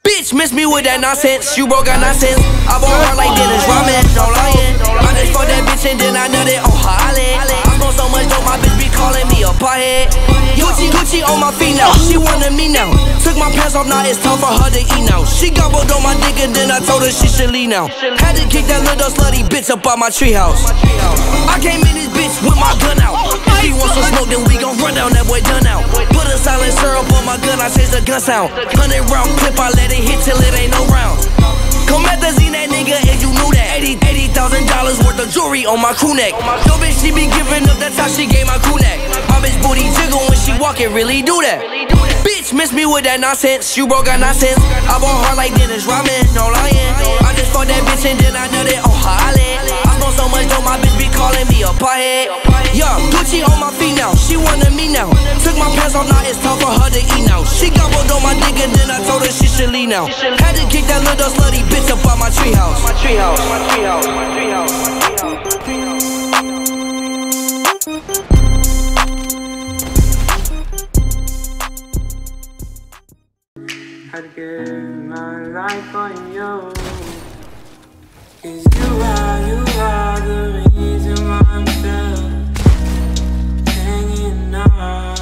Bitch, miss me with that nonsense. You broke, got nonsense. I bought her like Dennis Rodman, no lying. I just fucked that bitch and then I nutted on her island. I smoke so much dope, my bitch be calling me a pothead. Gucci on my feet now, she wanted me now. Took my pants off, now it's time for her to eat now. She gobbled on my dick and then I told her she should leave now. Had to kick that little slutty bitch up out my treehouse. I came in this bitch with my gun out. If he wants some smoke, then we gon' run down, that boy done out. Put a silencer up on my gun, I changed the gun sound. 100 round clip, I let it hit till it ain't no round. Comethazine that nigga, and you knew that. $80,000 worth of jewelry on my crew neck. Yo bitch, she be giving up, that's how she gave my crew neck. My bitch booty jiggle when she walk, it really do that. Bitch, miss me with that nonsense. You broke, got nonsense. I bought her like Dennis Rodman, no lying. I just fucked that bitch and then I nutted on her island. I smoke so much dope, my bitch be calling me a pothead. Yeah, Gucci on my feet now, she wanted me now. Took my pants off, now it's time for her to eat now. She gobbled on my dick and then I told her she should leave now. Had to kick that little slutty bitch up out my treehouse. My treehouse, my treehouse, my treehouse, my treehouse. I'd give my life on you. 'Cause you are the reason why I'm still hanging on.